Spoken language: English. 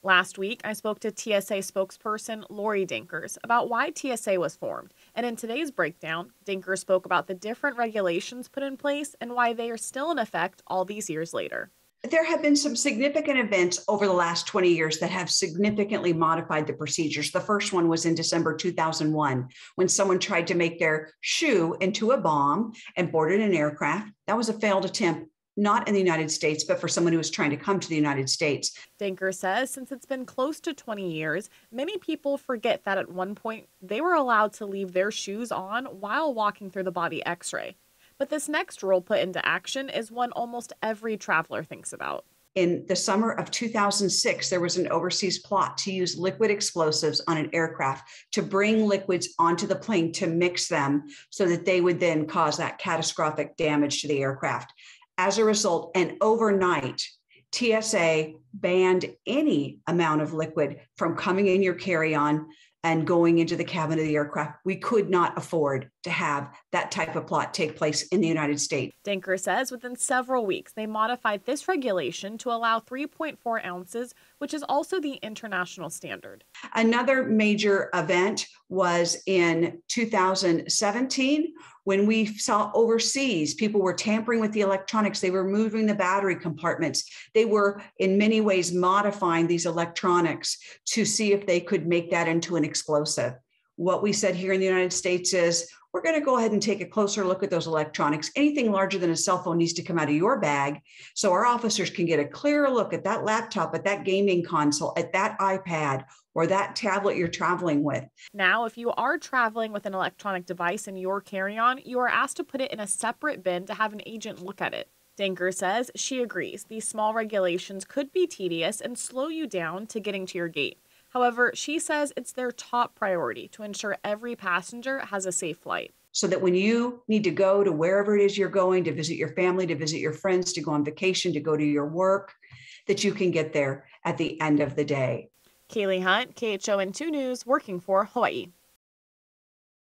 Last week, I spoke to TSA spokesperson Lori Dinkers about why TSA was formed. And in today's breakdown, Dinkers spoke about the different regulations put in place and why they are still in effect all these years later. There have been some significant events over the last 20 years that have significantly modified the procedures. The first one was in December 2001, when someone tried to make their shoe into a bomb and boarded an aircraft. That was a failed attempt, not in the United States, but for someone who was trying to come to the United States. Dinker says since it's been close to 20 years, many people forget that at one point they were allowed to leave their shoes on while walking through the body x-ray. But this next rule put into action is one almost every traveler thinks about. In the summer of 2006, there was an overseas plot to use liquid explosives on an aircraft to bring liquids onto the plane to mix them so that they would then cause that catastrophic damage to the aircraft. As a result, and overnight, TSA banned any amount of liquid from coming in your carry-on and going into the cabin of the aircraft. We could not afford to have that type of plot take place in the United States. Dinker says within several weeks, they modified this regulation to allow 3.4 ounces, which is also the international standard. Another major event was in 2017 when we saw overseas people were tampering with the electronics. They were moving the battery compartments. They were in many ways modifying these electronics to see if they could make that into an explosive. What we said here in the United States is, we're going to go ahead and take a closer look at those electronics. Anything larger than a cell phone needs to come out of your bag so our officers can get a clearer look at that laptop, at that gaming console, at that iPad, or that tablet you're traveling with. Now, if you are traveling with an electronic device in your carry-on, you are asked to put it in a separate bin to have an agent look at it. Dinker says she agrees these small regulations could be tedious and slow you down to getting to your gate. However, she says it's their top priority to ensure every passenger has a safe flight. So that when you need to go to wherever it is you're going, to visit your family, to visit your friends, to go on vacation, to go to your work, that you can get there at the end of the day. Kaylee Hunt, KHON2 News, working for Hawaii.